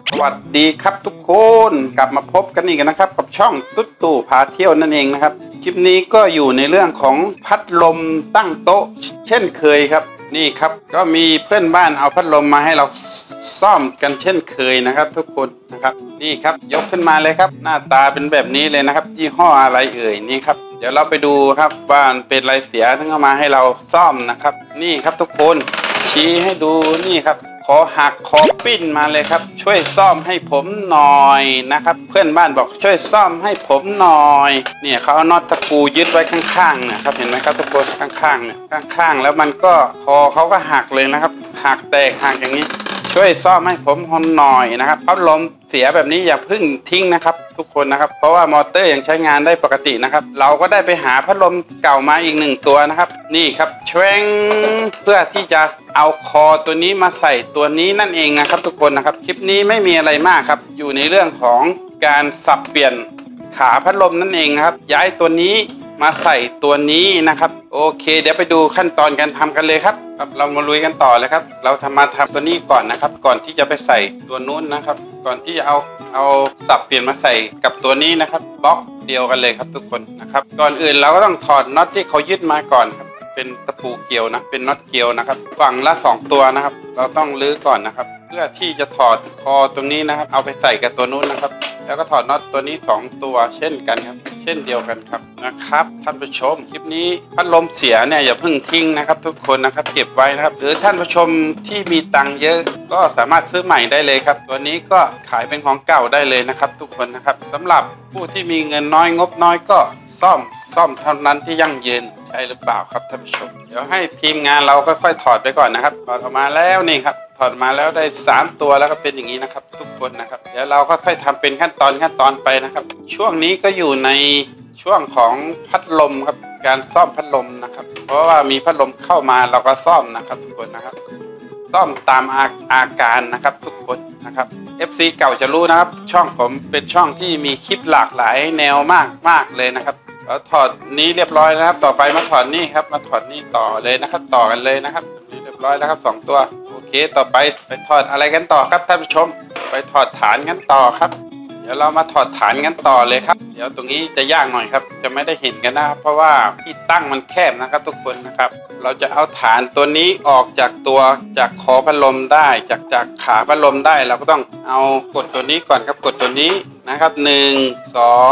สวัสดีครับทุกคนกลับมาพบกันอีกนะครับกับช่องตุ๊ดตู่พาเที่ยวนั่นเองนะครับคลิปนี้ก็อยู่ในเรื่องของพัดลมตั้งโต๊ะเช่นเคยครับนี่ครับก็มีเพื่อนบ้านเอาพัดลมมาให้เราซ่อมกันเช่นเคยนะครับทุกคนนะครับนี่ครับยกขึ้นมาเลยครับหน้าตาเป็นแบบนี้เลยนะครับยี่ห้ออะไรเอ่ยนี่ครับเดี๋ยวเราไปดูครับว่าเป็นอะไรเสียถึงเอามาให้เราซ่อมนะครับนี่ครับทุกคนชี้ให้ดูนี่ครับขอหักขอปิ้นมาเลยครับช่วยซ่อมให้ผมหน่อยนะครับเพื่อนบ้านบอกช่วยซ่อมให้ผมหน่อยเนี่ยเขาเอาน็อตตะปูยึดไว้ข้างๆเนี่ยครับเห็นไหมครับทุกคนข้างๆเนี่ยข้างๆแล้วมันก็คอเขาก็หักเลยนะครับหักแตกหักอย่างนี้ช่วยซ่อมให้ผมหน่อยนะครับพัดลมเสียแบบนี้อย่าเพิ่งทิ้งนะครับทุกคนนะครับเพราะว่ามอเตอร์ยังใช้งานได้ปกตินะครับเราก็ได้ไปหาพัดลมเก่ามาอีก1ตัวนะครับนี่ครับแชงเพื่อที่จะเอาคอตัวนี้มาใส่ตัวนี้นั่นเองนะครับทุกคนนะครับคลิปนี้ไม่มีอะไรมากครับอยู่ในเรื่องของการสับเปลี่ยนขาพัดลมนั่นเองนะครับย้ายตัวนี้มาใส่ตัวนี้นะครับโอเคเดี๋ยวไปดูขั้นตอนการทำกันเลยครับเรามาลุยกันต่อเลยครับเรามาทำตัวนี้ก่อนนะครับก่อนที่จะไปใส่ตัวนู้นนะครับก่อนที่จะเอาสับเปลี่ยนมาใส่กับตัวนี้นะครับบล็อกเดียวกันเลยครับทุกคนนะครับก่อนอื่นเราก็ต้องถอดน็อตที่เขายึดมาก่อนครับเป็นตะปูเกลียวนะเป็นน็อตเกลียวนะครับฝั่งละ2ตัวนะครับเราต้องลื้อก่อนนะครับเพื่อที่จะถอดคอตรงนี้นะครับเอาไปใส่กับตัวนู้นนะครับแล้วก็ถอดน็อตตัวนี้2ตัวเช่นกันครับเช่นเดียวกันครับนะครับท่านผู้ชมคลิปนี้พัดลมเสียเนี่ยอย่าเพิ่งทิ้งนะครับทุกคนนะครับเก็บไว้นะครับหรือท่านผู้ชมที่มีตังค์เยอะก็สามารถซื้อใหม่ได้เลยครับตัวนี้ก็ขายเป็นของเก่าได้เลยนะครับทุกคนนะครับสำหรับผู้ที่มีเงินน้อยงบน้อยก็ซ่อมเท่านั้นที่ยั่งยืนใช่หรือเปล่าครับท่านผู้ชมเดี๋ยวให้ทีมงานเราค่อยๆถอดไปก่อนนะครับถอดออกมาแล้วนี่ครับถอดมาแล้วได้3ตัวแล้วก็เป็นอย่างนี้นะครับทุกคนนะครับเดี๋ยวเราค่อยๆทำเป็นขั้นตอนไปนะครับช่วงนี้ก็อยู่ในช่วงของพัดลมครับการซ่อมพัดลมนะครับเพราะว่ามีพัดลมเข้ามาเราก็ซ่อมนะครับทุกคนนะครับซ่อมตามอาการนะครับทุกคนนะครับ FC เก่าจะรู้นะครับช่องผมเป็นช่องที่มีคลิปหลากหลายแนวมากเลยนะครับเราถอดนี้เรียบร้อยแล้วครับต่อไปมาถอดนี่ครับมาถอดนี่ต่อเลยนะครับต่อกันเลยนะครับนี่เรียบร้อยแล้วครับ2ตัวโอเคต่อไปถอดอะไรกันต่อครับท่านผู้ชมไปถอดฐานกันต่อครับเดี๋ยวเรามาถอดฐานกันต่อเลยครับเดี๋ยวตรงนี้จะยากหน่อยครับจะไม่ได้เห็นกันนะครับเพราะว่าที่ตั้งมันแคบนะครับทุกคนนะครับเราจะเอาฐานตัวนี้ออกจากคอพัดลมได้จากขาพัดลมได้เราก็ต้องเอากดตัวนี้ก่อนครับกดตัวนี้นะครับ1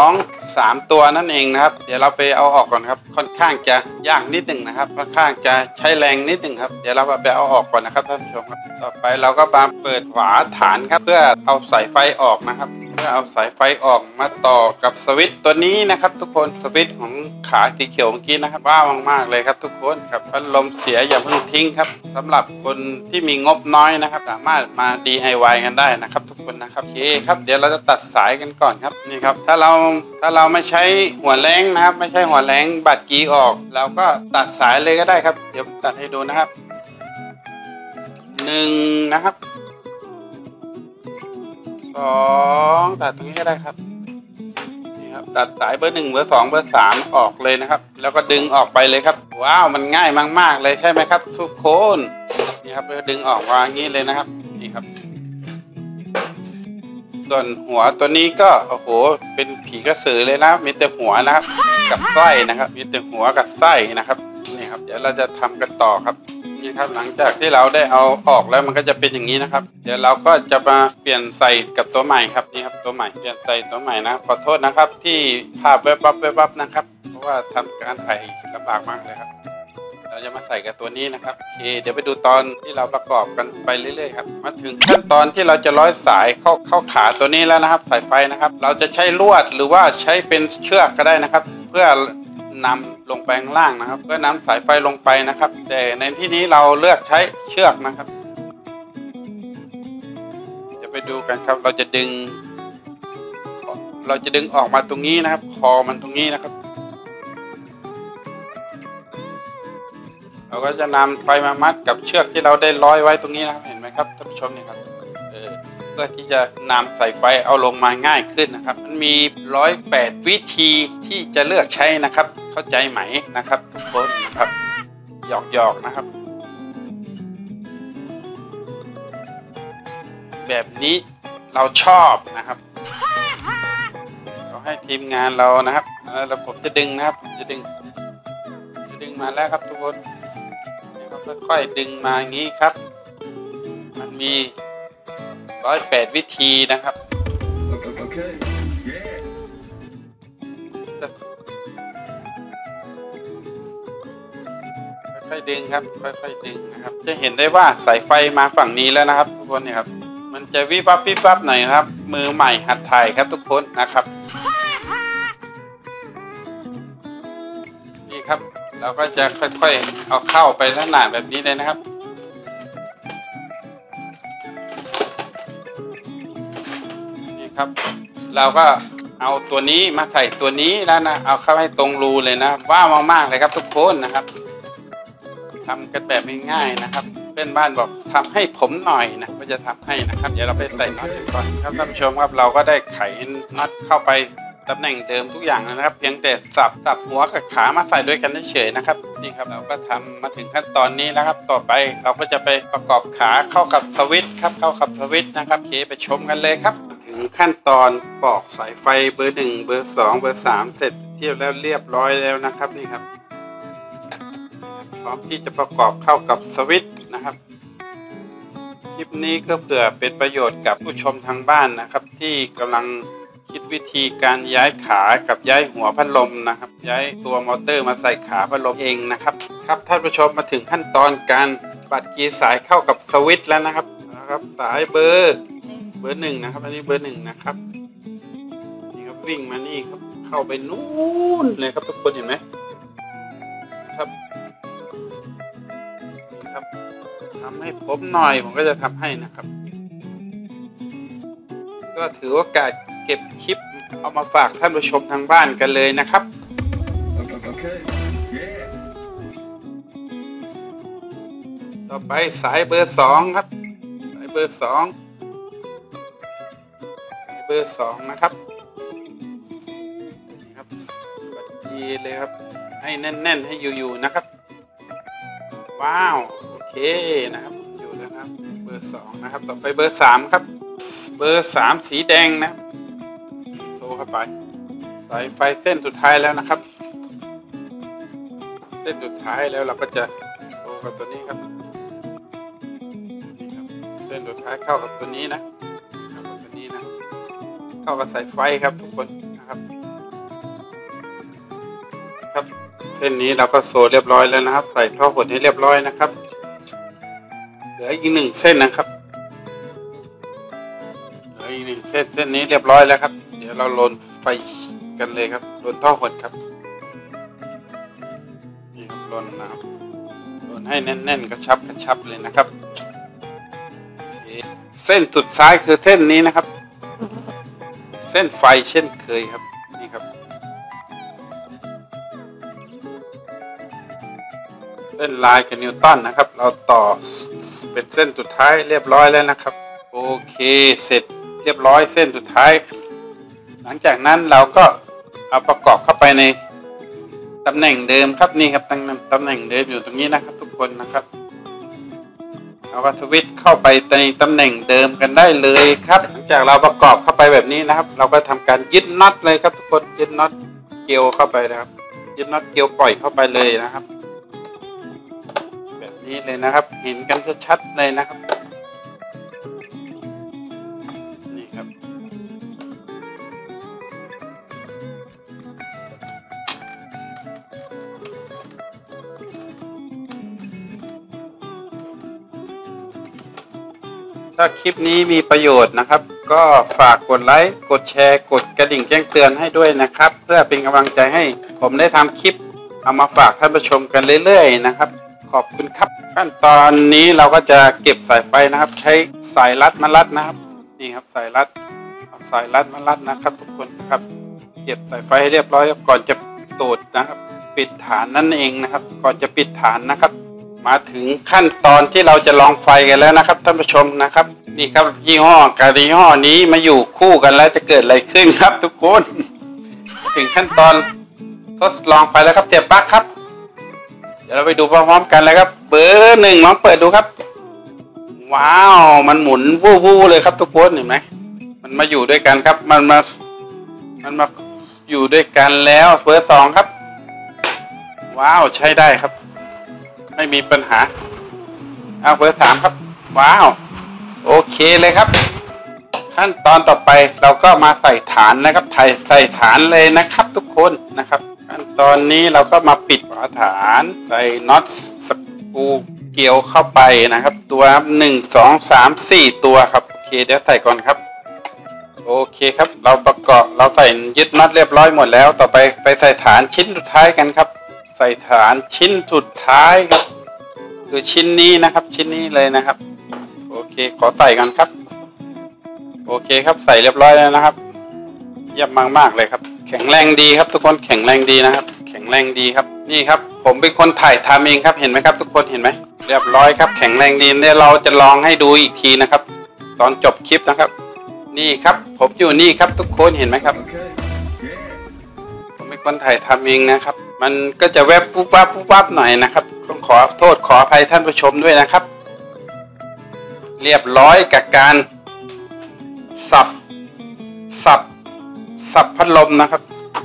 2 3ตัวนั่นเองนะครับเดี๋ยวเราไปเอาออกก่อนครับค่อนข้างจะยากนิดหนึ่งนะครับค่อนข้างจะใช้แรงนิดหนึ่งครับเดี๋ยวเราไปเอาออกก่อนนะครับท่านผู้ชมครับต่อไปเราก็มาเปิดฝาฐานครับเพื่อเอาสายไฟออกนะครับเพื่อเอาสายไฟออกมาต่อกับสวิตช์ตัวนี้นะครับทุกคนสวิตช์ของขาสีเขียวเมื่อกี้นะครับว้าวมากๆเลยครับทุกคนครับพัดลมเสียอย่าเพิ่งทิ้งครับสำหรับคนที่มีงบน้อยนะครับสามารถมา DIY กันได้นะครับทุกคนนะครับโอเคครับเดี๋ยวเราจะตัดสายกันก่อนครับนี่ครับถ้าเราไม่ใช้หัวแรงนะครับไม่ใช่หัวแรงบัดกีออกเราก็ตัดสายเลยก็ได้ครับเดี๋ยวตัดให้ดูนะครับ1นะครับ2ตัดตรงนี้ก็ได้ครับนี่ครับตัดสายเบอร์1เบอร์2เบอร์3ออกเลยนะครับแล้วก็ดึงออกไปเลยครับว้าวมันง่ายมากๆเลยใช่ไหมครับทุกคนนี่ครับดึงออกวางงี้เลยนะครับนี่ครับส่วนหัวตัวนี้ก็โอ้โหเป็นผีกระสือเลยนะมีแต่หัวนะครับกับไส้นะครับมีแต่หัวกับไส้นะครับนี่ครับเดี๋ยวเราจะทำกันต่อครับนี่ครับหลังจากที่เราได้เอาออกแล้วมันก็จะเป็นอย่างนี้นะครับเดี๋ยวเราก็จะมาเปลี่ยนใส่กับตัวใหม่ครับนี่ครับตัวใหม่เปลี่ยนใส่ตัวใหม่นะขอโทษนะครับที่ภาพแวบๆนะครับเพราะว่าทำการถ่ายลำบากมากเลยครับเราจะมาใส่กับตัวนี้นะครับโอเคเดี๋ยวไปดูตอนที่เราประกอบกันไปเรื่อยๆครับมาถึงขั้นตอนที่เราจะร้อยสายเข้าขาตัวนี้แล้วนะครับสายไฟนะครับเราจะใช้ลวดหรือว่าใช้เป็นเชือกก็ได้นะครับเพื่อนำลงไปข้างล่างนะครับเพื่อนำสายไฟลงไปนะครับแต่ในที่นี้เราเลือกใช้เชือกนะครับจะไปดูกันครับเราจะดึงออกมาตรงนี้นะครับคอมันตรงนี้นะครับเราก็จะนำไฟมามัดกับเชือกที่เราได้ร้อยไว้ตรงนี้นะครับเห็นไหมครับท่านผู้ชมนี่ครับเพื่อที่จะนำสายไฟเอาลงมาง่ายขึ้นนะครับมันมี108วิธีที่จะเลือกใช้นะครับเข้าใจไหมนะครับทุกคนนะครับหยอกนะครับแบบนี้เราชอบนะครับเราให้ทีมงานเรานะครับแล้วผมจะดึงนะครับผมจะดึงมาแล้วครับทุกคนค่อยๆดึงมาอย่างนี้ครับมันมี108 วิธีนะครับค่อยๆดึงครับค่อยๆดึงนะครับจะเห็นได้ว่าสายไฟมาฝั่งนี้แล้วนะครับทุกคนเนี่ยครับมันจะวิบวับวิบวับหน่อยครับมือใหม่หัดถ่ายครับทุกคนนะครับนี่ครับเราก็จะค่อยๆเอาเข้าไปลักษณะแบบนี้เลยนะครับนี่ครับเราก็เอาตัวนี้มาใส่ตัวนี้แล้วนะเอาเข้าให้ตรงรูเลยนะว้าวมากๆเลยครับทุกคนนะครับทำกันแบบง่ายๆนะครับเพื่อนบ้านบอกทำให้ผมหน่อยนะก็จะทำให้นะครับเดี๋ยวเราไปใส่น็อตกันก่อนครับท่านผู้ชมครับเราก็ได้ไขน็อตเข้าไปตำแหน่งเดิมทุกอย่างนะครับเพียงแต่สับหัวกับขามาใส่ด้วยกันเฉยๆนะครับนี่ครับเราก็ทำมาถึงขั้นตอนนี้แล้วครับต่อไปเราก็จะไปประกอบขาเข้ากับสวิตช์ครับเข้ากับสวิตช์นะครับโอเคไปชมกันเลยครับถึงขั้นตอนปอกสายไฟเบอร์1เบอร์2เบอร์3เสร็จเที่ยวแล้วเรียบร้อยแล้วนะครับนี่ครับพร้อมที่จะประกอบเข้ากับสวิตช์นะครับคลิปนี้ก็เผื่อเป็นประโยชน์กับผู้ชมทางบ้านนะครับที่กำลังคิดวิธีการย้ายขากับย้ายหัวพัดลมนะครับย้ายตัวมอเตอร์มาใส่ขาพัดลมเองนะครับครับท่านผู้ชมมาถึงขั้นตอนการบัดกีสายเข้ากับสวิตช์แล้วนะครับสายเบอร์1นะครับอันนี้เบอร์1นะครับนี่ครับวิ่งมานี่ครับเข้าไปนู่นเลยครับทุกคนเห็นไหมครับทำให้ผมหน่อยผมก็จะทำให้นะครับก็ถือโอกาสเก็บคลิปเอามาฝากท่านผู้ชมทางบ้านกันเลยนะครับต่อไปสายเบอร์2ครับสายเบอร์2นะครับครับบัดดีเลยครับให้แน่นๆให้อยู่ๆนะครับว้าวโอเคนะครับอยู่แล้วครับเบอร์2นะครับต่อไปเบอร์3ครับเบอร์3สีแดงนะโซ่เข้าไปสายไฟเส้นสุดท้ายแล้วนะครับเส้นสุดท้ายแล้วเราก็จะโซ่กับตัวนี้ครับนี่ครับเส้นสุดท้ายเข้ากับตัวนี้นะเข้ากับตัวนี้นะเข้ากับสายไฟครับทุกคนนะครับครับเส้นนี้เราก็โซ่เรียบร้อยแล้วนะครับใส่ท่อหดให้เรียบร้อยนะครับเหลืออีก1เส้นนะครับอีก1เส้นนี้เรียบร้อยแล้วครับเดี๋ยวเราลนไฟกันเลยครับลนท่อหดครับนี่ครับลนนะครับลนให้แน่นๆกระชับเลยนะครับเส้นสุดท้ายคือเส้นนี้นะครับเส้นไฟเช่นเคยครับนี่ครับเส้นลายกับนิวตันนะครับเราต่อเป็นเส้นสุดท้ายเรียบร้อยแล้วนะครับโอเคเสร็จเรียบร้อยเส้นสุดท้ายหลังจากนั้นเราก็เอาประกอบเข้าไปในตำแหน่งเดิมครับนี่ครับตำแหน่งเดิมอยู่ตรงนี้นะครับทุกคนนะครับเราก็สวิตช์เข้าไปในตำแหน่งเดิมกันได้เลยครับหลังจากเราประกอบเข้าไปแบบนี้นะครับเราก็ทำการยึดน็อตเลยครับทุกคนยึดน็อตเกลียวเข้าไปนะครับยึดน็อตเกลียวปล่อยเข้าไปเลยนะครับแบบนี้เลยนะครับเห็นกันชัดๆเลยนะครับนี่ครับถ้าคลิปนี้มีประโยชน์นะครับก็ฝากกดไลค์กดแชร์กดกระดิ่งแจ้งเตือนให้ด้วยนะครับเพื่อเป็นกำลังใจให้ผมได้ทำคลิปเอามาฝากท่านผู้ชมกันเรื่อยๆนะครับขอบคุณครับขั้นตอนนี้เราก็จะเก็บสายไฟนะครับใช้สายรัดมารัดนะครับนี่ครับสายรัดมารัดนะครับทุกคนครับเก็บสายไฟให้เรียบร้อยก่อนจะตูดนะครับปิดฐานนั่นเองนะครับก่อนจะปิดฐานนะครับมาถึงขั้นตอนที่เราจะลองไฟกันแล้วนะครับท่านผู้ชมนะครับนี่ครับยี่ห้อกับยี่ห้อนี้มาอยู่คู่กันแล้วจะเกิดอะไรขึ้นครับทุกคนถึงขั้นตอนทดลองไฟแล้วครับเสียบปลั๊กครับเดี๋ยวเราไปดูพร้อมๆกันเลยครับเบอร์1ลองเปิดดูครับว้าวมันหมุนวู้ๆเลยครับทุกคนเห็นไหมมันมาอยู่ด้วยกันครับมันมาอยู่ด้วยกันแล้วเบอร์ 2ครับว้าวใช้ได้ครับไม่มีปัญหาเอาเบอร์ 3ครับว้าวโอเคเลยครับขั้นตอนต่อไปเราก็มาใส่ฐานนะครับใส่ฐานเลยนะครับทุกคนนะครับขั้นตอนนี้เราก็มาปิดฝาฐานใส่น็อตสกรูเกี่ยวเข้าไปนะครับตัว1 2 3 4ตัวครับโอเคเดี๋ยวใส่ก่อนครับโอเคครับเราประกอบเราใส่ยึดน็อตเรียบร้อยหมดแล้วต่อไปใส่ฐานชิ้นสุดท้ายกันครับใส่ฐานชิ้นสุดท้ายครับคือชิ้นนี้นะครับชิ้นนี้เลยนะครับโอเคขอใส่กันครับโอเคครับใส่เรียบร้อยแล้วนะครับเยี่ยมมากๆเลยครับแข็งแรงดีครับทุกคนแข็งแรงดีนะครับแข็งแรงดีครับนี่ครับผมเป็นคนถ่ายทำเองครับเห็นไหมครับทุกคนเห็นไหมเรียบร้อยครับแข็งแรงดีเดี๋ยวเราจะลองให้ดูอีกทีนะครับตอนจบคลิปนะครับนี่ครับผมอยู่นี่ครับทุกคนเห็นไหมครับผมเป็นคนถ่ายทำเองนะครับมันก็จะแวบปุ๊บวับหน่อยนะครับต้องขอโทษขออภัยท่านผู้ชมด้วยนะครับเรียบร้อยกับการสับพัดลมนะครับ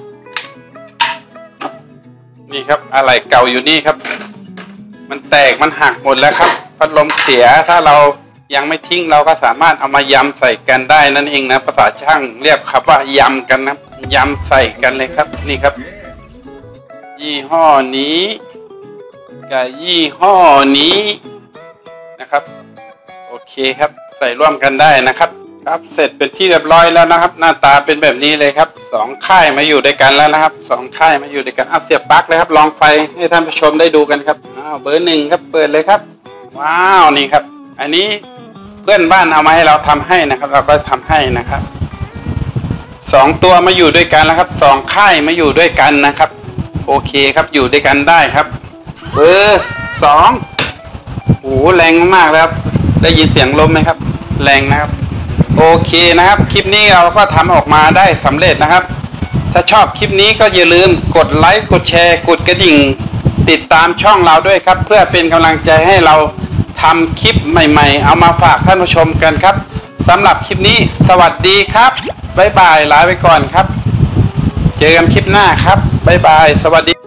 นี่ครับอะไรเก่าอยู่นี่ครับมันแตกมันหักหมดแล้วครับพัดลมเสียถ้าเรายังไม่ทิ้งเราก็สามารถเอามายำใส่กันได้นั่นเองนะภาษาช่างเรียกครับว่ายำกันนะยำใส่กันเลยครับนี่ครับยี่ห้อนี้กับยี่ห้อนี้นะครับโอเคครับใส่ร่วมกันได้นะครับครับเสร็จเป็นที่เรียบร้อยแล้วนะครับหน้าตาเป็นแบบนี้เลยครับ2ค่ายมาอยู่ด้วยกันแล้วนะครับ2ค่ายมาอยู่ด้วยกันเสียบปลั๊กเลยครับลองไฟให้ท่านผู้ชมได้ดูกันครับเบอร์ 1ครับเปิดเลยครับว้าวนี่ครับอันนี้เพื่อนบ้านเอามาให้เราทำให้นะครับเราก็ทำให้นะครับ2ตัวมาอยู่ด้วยกันแล้วครับ2ค่ายมาอยู่ด้วยกันนะครับโอเคครับอยู่ด้วยกันได้ครับเบอร์ 2โอ้แรงมากแล้วครับได้ยินเสียงลมไหมครับแรงนะครับโอเคนะครับคลิปนี้เราก็ทำออกมาได้สำเร็จนะครับถ้าชอบคลิปนี้ก็อย่าลืมกดไลค์กดแชร์กดกระดิ่งติดตามช่องเราด้วยครับเพื่อเป็นกำลังใจให้เราทำคลิปใหม่ๆเอามาฝากท่านผู้ชมกันครับสำหรับคลิปนี้สวัสดีครับบ๊ายบายลาไปก่อนครับเจอกันคลิปหน้าครับบ๊ายบายสวัสดี